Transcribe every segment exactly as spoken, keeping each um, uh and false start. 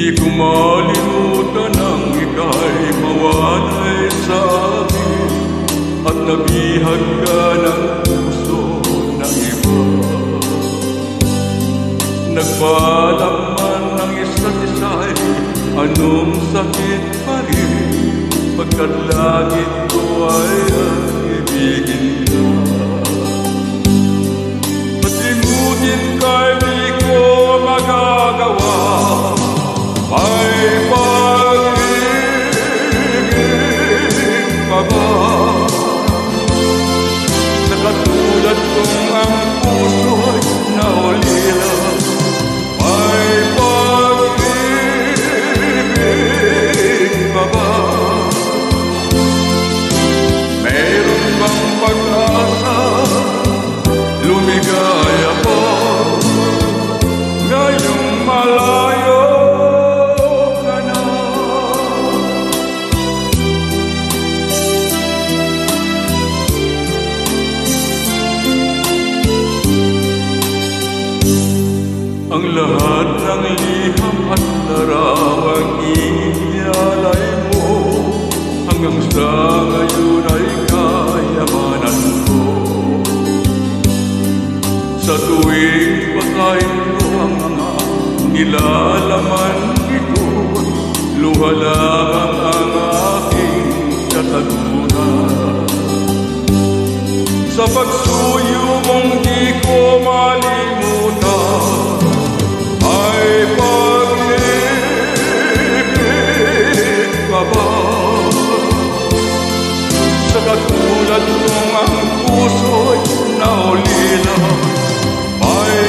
ko malimutan ang ika'y mawalay sa akin at nabihag ka ng puso ng iba. Nagpaalam man ng isa't isa'y anong sakit pa rin, pagkat langit ko ay ang ibigin ka. At limutin ka'y di ko magagawa, may pag-ibig pa ba na katulad kong ang puso'y naulila? May pag-ibig pa ba? Meron bang pag-asa lumigaya pa ngayong malayo ka na? Ang lahat ng liham at larawang ialay mo hanggang sa ngayon ay kayamanan ko. Sa tuwing pagkain ko ang mga nilalaman ito, luha lamang ang aking katagunan. Sa pagsuyo mong di ko malimutan, ay pag-ibig pa ba? Sa katulad kong ang puso'y naulila, may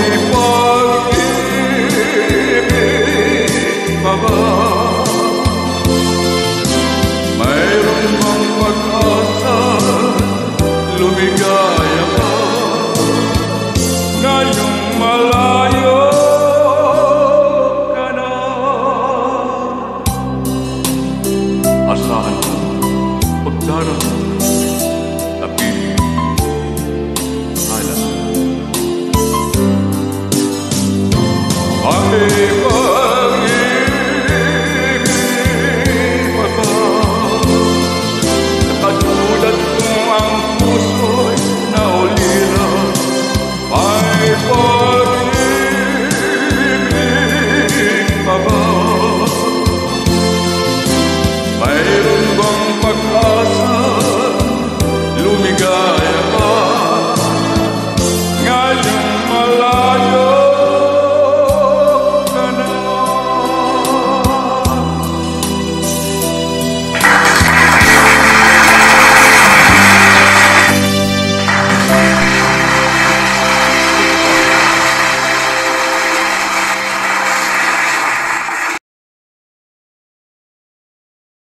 pag-ibig pa ba? Mayroon bang pag-asa lumigaya pa ngayong malayo ka na? Asahan mo pagdarang tapig ala. Amen.